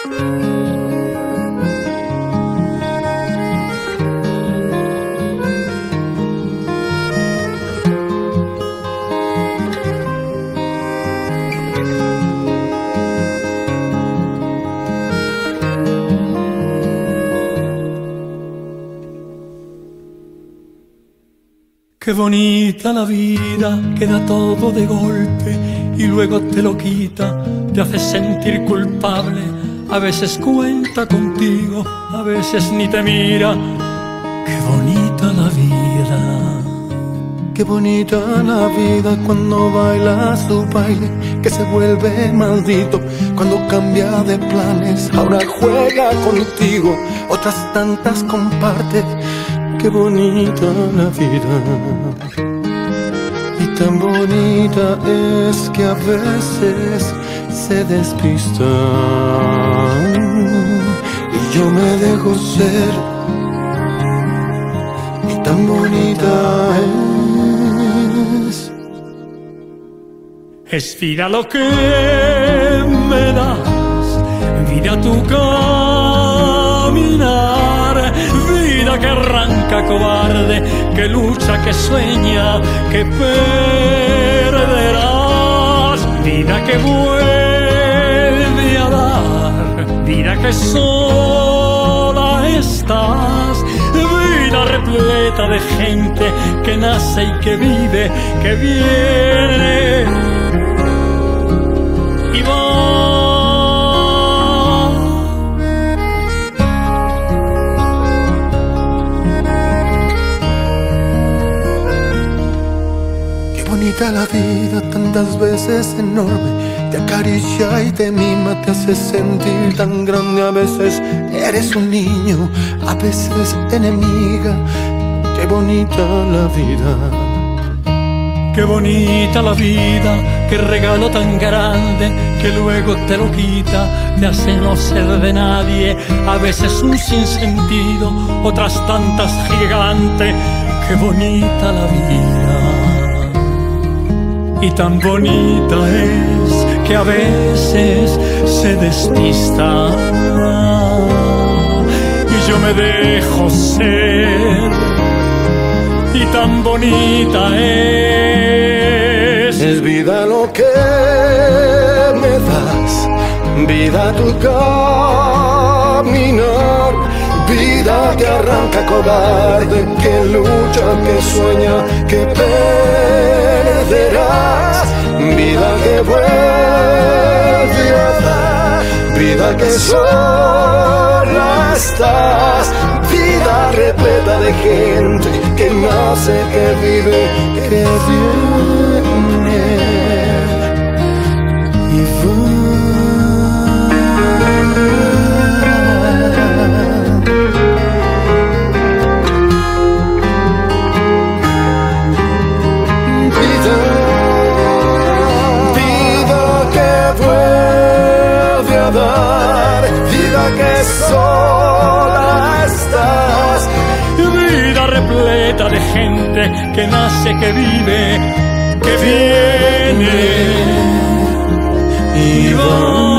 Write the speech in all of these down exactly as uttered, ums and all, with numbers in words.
Qué bonita la vida, que da todo de golpe y luego te lo quita, te hace sentir culpable. A veces cuenta contigo, a veces ni te mira. Qué bonita la vida. Qué bonita la vida cuando baila su baile, que se vuelve maldito cuando cambia de planes. Ahora juega contigo, otras tantas comparte. Qué bonita la vida. Y tan bonita es que a veces se despista y yo me dejo ser. Y tan bonita es. Es vida lo que me das, vida tu caminar, vida que arranca cobarde, que lucha, que sueña, que perderás, vida que vuelve a dar, vida que sola estás, vida repleta de gente que nace y que vive, que viene y va. Bonita la vida, tantas veces enorme, te acaricia y te mima, te hace sentir tan grande. A veces eres un niño, a veces enemiga. Qué bonita la vida. Qué bonita la vida, qué regalo tan grande, que luego te lo quita, te hace no ser de nadie. A veces un sinsentido, otras tantas gigante. Qué bonita la vida. Y tan bonita es que a veces se despista y yo me dejo ser. Y tan bonita es. Es vida lo que me das, vida tu caminar, vida que arranca cobarde, que lucha, que sueña, que perderás, vida que vuelve a dar, vida que sola estás, vida repleta de gente que nace, que vive, que viene y va. Que sola estás, vida repleta de gente que nace, que vive, que viene y va.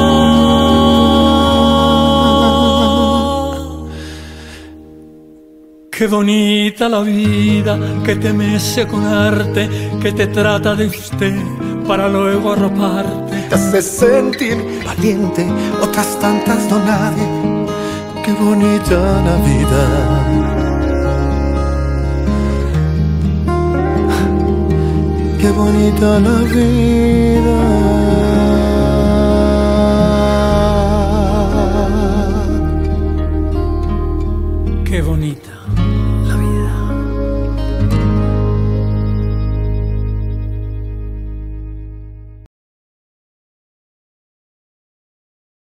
Qué bonita la vida, que te mece con arte, que te trata de usted para luego arroparte. Te hace sentir valiente, otras tantas no nadie. Qué bonita la vida. Qué bonita la vida.